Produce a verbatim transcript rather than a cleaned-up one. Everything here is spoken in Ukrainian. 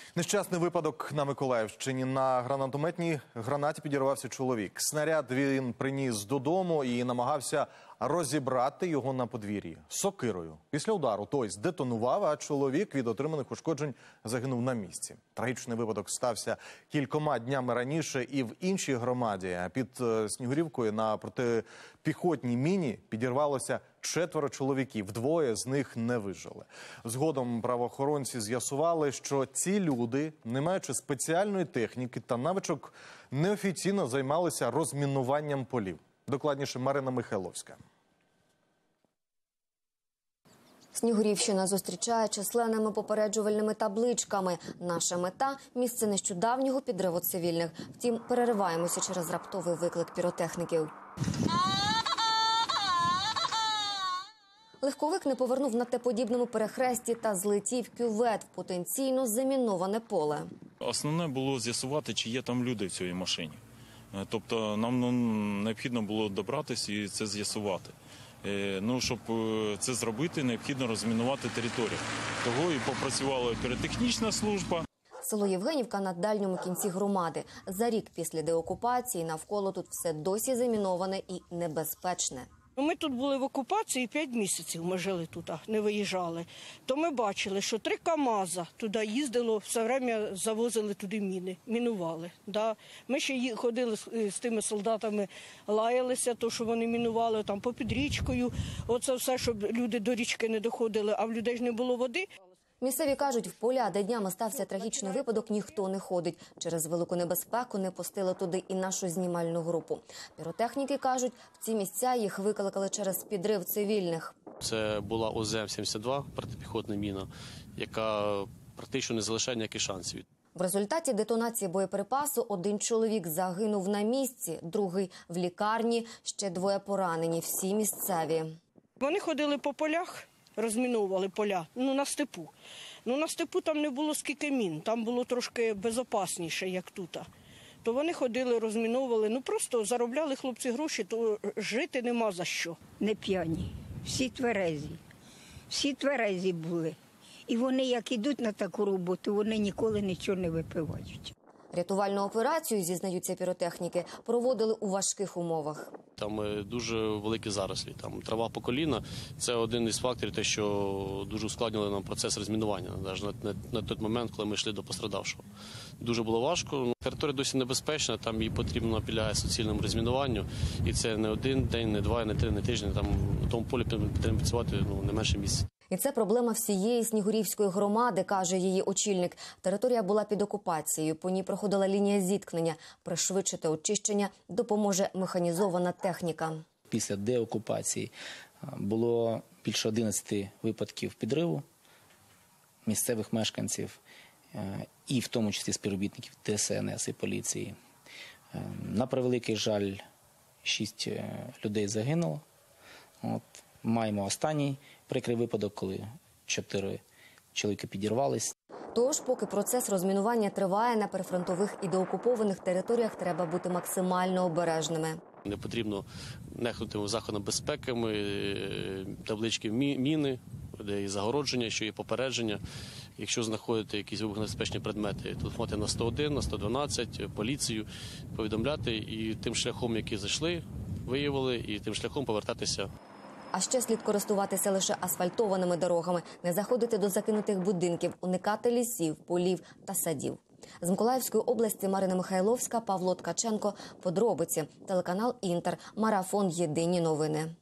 Нещасний випадок на Миколаївщині. На гранатометній гранаті підірвався чоловік. Снаряд він приніс додому і намагався розібрати його на подвір'ї сокирою. Після удару той здетонував, а чоловік від отриманих ушкоджень загинув на місці. Трагічний випадок стався кількома днями раніше і в іншій громаді. Під Снігурівкою на протипіхотній міні підірвалося четверо чоловіків. Двоє з них не вижили. Згодом правоохоронці з'ясували, що ці люди, не маючи спеціальної техніки та навичок, неофіційно займалися розмінуванням полів. Докладніше Марина Михайловська. Снігурівщина зустрічає численними попереджувальними табличками. Наша мета – місце нещодавнього підриву цивільних. Втім, перериваємося через раптовий виклик піротехніків. Легковик не повернув на Т-подібному перехресті та злетів кювет в потенційно заміноване поле. Основне було з'ясувати, чи є там люди в цій машині. Тобто нам ну, необхідно було добратися і це з'ясувати. Ну, щоб це зробити, необхідно розмінувати територію. Того і попрацювала піротехнічна служба. Село Євгенівка на дальньому кінці громади. За рік після деокупації навколо тут все досі заміноване і небезпечне. Ми тут були в окупації п'ять місяців, ми жили тут, не виїжджали. То ми бачили, що три КАМАЗа туди їздило, все время завозили туди міни, мінували. Да. Ми ще ходили з тими солдатами, лаялися, то, що вони мінували там попід річкою. Оце все, щоб люди до річки не доходили, а в людей ж не було води. Місцеві кажуть, в поля, де днями стався трагічний випадок, ніхто не ходить. Через велику небезпеку не пустили туди і нашу знімальну групу. Піротехніки кажуть, в ці місця їх викликали через підрив цивільних. Це була О З М сімдесят два, протипіхотна міна, яка практично не залишає ніяких шансів. В результаті детонації боєприпасу один чоловік загинув на місці, другий в лікарні, ще двоє поранені, всі місцеві. Вони ходили по полях, розміновували поля, ну на степу. Ну на степу там не було скільки мін, там було трошки безпечніше, як тут. То вони ходили, розміновували, ну просто заробляли хлопці гроші, то жити нема за що. Не п'яні, всі тверезі, всі тверезі були. І вони, як ідуть на таку роботу, вони ніколи нічого не випивають. Рятувальну операцію, зізнаються піротехніки, проводили у важких умовах. Там дуже великі зарослі, там трава по коліна. Це один із факторів, те, що дуже ускладнили нам процес розмінування, навіть на, на, на той момент, коли ми йшли до пострадавшого. Дуже було важко. Територія досі небезпечна, там її потрібно підлягає суцільному розмінуванню. І це не один день, не два, не три, не тиждень. Там на тому полі потрібно працювати ну, не менше місяця. І це проблема всієї Снігурівської громади, каже її очільник. Територія була під окупацією, по ній проходила лінія зіткнення. Пришвидшити очищення допоможе механізована техніка. Після деокупації було більше одинадцяти випадків підриву місцевих мешканців, і в тому числі співробітників Д С Н С і поліції. На превеликий жаль, шість людей загинуло. От. Маємо останній прикрий випадок, коли чотири чоловіки підірвались. Тож, поки процес розмінування триває на прифронтових і деокупованих територіях, треба бути максимально обережними. Не потрібно нехтувати заходами безпеки, таблички міни, де є загородження, що є попередження. Якщо знаходите якісь вибухонебезпечні предмети, телефонуйте на сто один, на сто дванадцять, поліцію, повідомляти і тим шляхом, який зайшли, виявили, і тим шляхом повертатися. А ще слід користуватися лише асфальтованими дорогами, не заходити до закинутих будинків, уникати лісів, полів та садів. З Миколаївської області Марина Михайловська, Павло Ткаченко. Подробиці. Телеканал «Інтер». Марафон. Єдині новини.